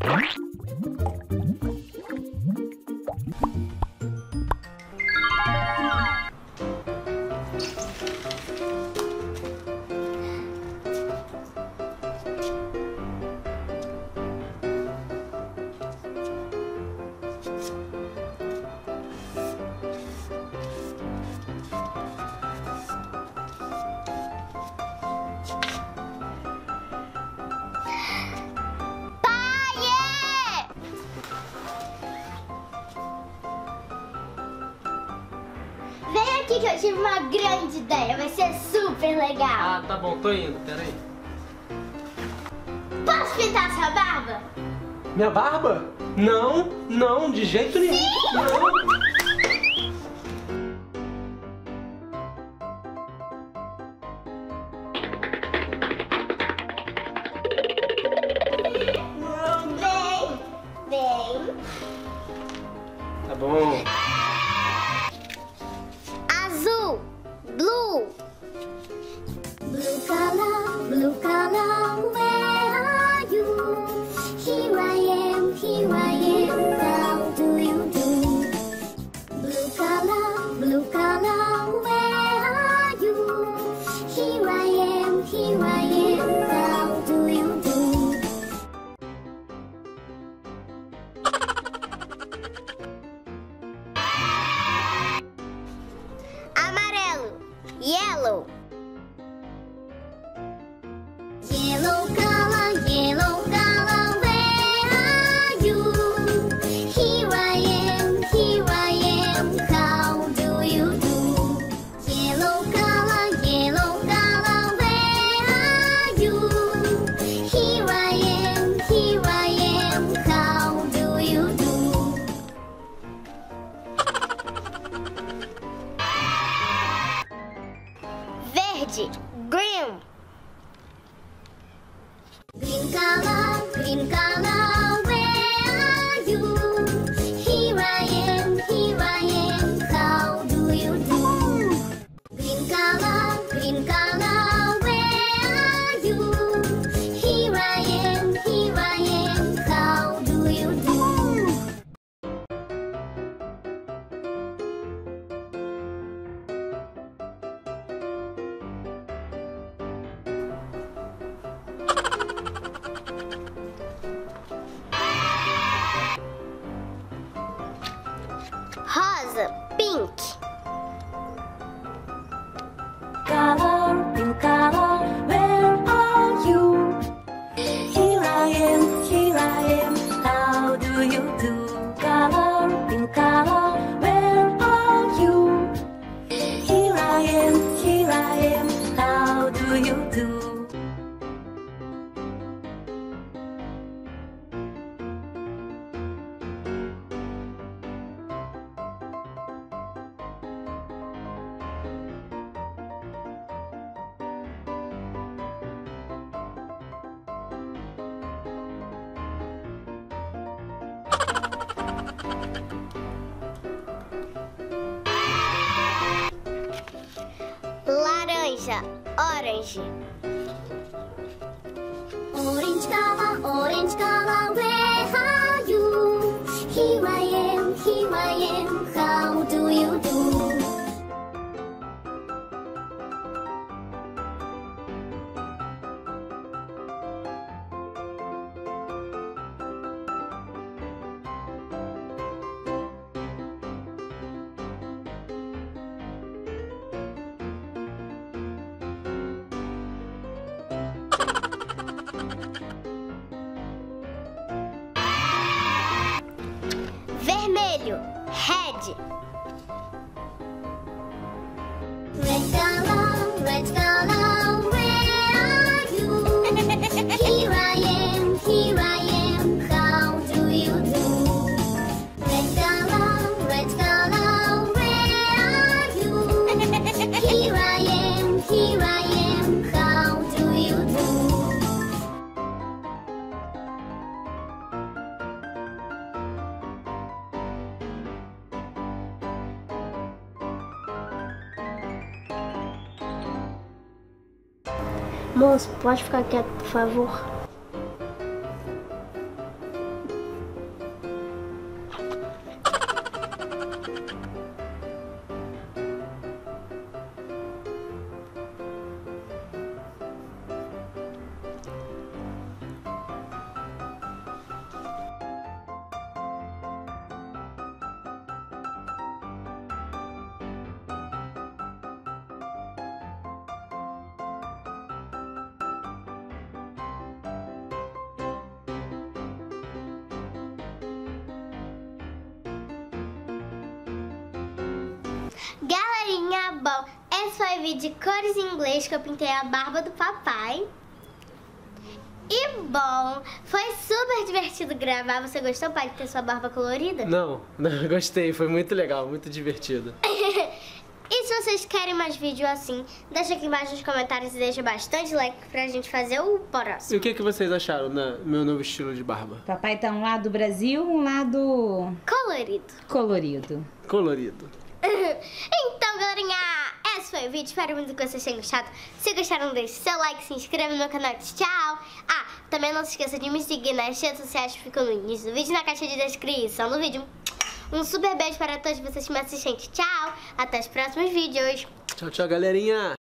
Vem aqui que eu tive uma grande ideia, vai ser super legal. Ah, tá bom, tô indo, peraí. Posso pintar sua barba? Minha barba? Não, não, de jeito nenhum. Sim! Não. Vem. Tá bom. Azul, blue. Blue color, where are you? Here I am, how do you do? Blue color, where are you? Here I am, how do you do? Amarelo, yellow. Yellow color, where are you? Here I am, how do you do? Yellow color, where are you? Here I am, how do you do? Verde, green. Green color, where are you? Here I am, how do you do? Green color, where are you? Here I am, how do you do? Rosa, pink. Pink color, where are you? Here I am, how do you do? Pink color, where are you? Here I am, how do you do? Laranja, orange. Orange color, where are you? Here I am, how do you do? Vermelho, red. Red color, where are you? Here I am, how do you do? Red color, where are you? Here I am, how do you do? Moço, pode ficar quieto, por favor? Bom, esse foi o vídeo de cores em inglês que eu pintei a barba do papai. E bom, foi super divertido gravar. Você gostou, pai, de ter sua barba colorida? Não, gostei, foi muito legal, muito divertido. E se vocês querem mais vídeo assim, deixa aqui embaixo nos comentários e deixa bastante like pra gente fazer o próximo. E o que vocês acharam do meu novo estilo de barba? Papai tá um lado Brasil, um lado Colorido. colorido. Colorido. Então, galerinha, esse foi o vídeo. Espero muito que vocês tenham gostado. Se gostaram, deixe seu like, se inscreva no meu canal. Tchau! Ah, também não se esqueça de me seguir nas redes sociais que ficam no início do vídeo, na caixa de descrição do vídeo. Um super beijo para todos vocês que me assistem. Tchau! Até os próximos vídeos. Tchau, tchau, galerinha!